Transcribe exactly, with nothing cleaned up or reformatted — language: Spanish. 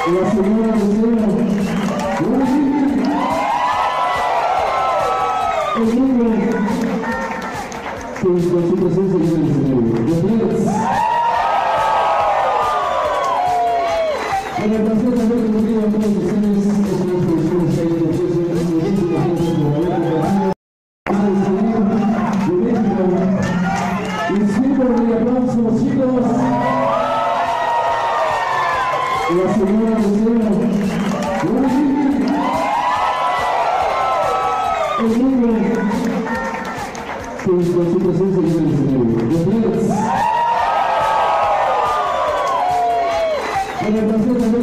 La señora Lucero, el niño, con su presencia en el escenario. Bienvenidos. En el paseo también conmigo a todos ustedes, estas producciones que hay en la fiesta, en el momento de la fiesta, como la verdad, a despedir de México. Les pido un aplauso, chicos. La señora Lucero, el niño, con su presencia en el escenario. Bienvenidos. En el paseo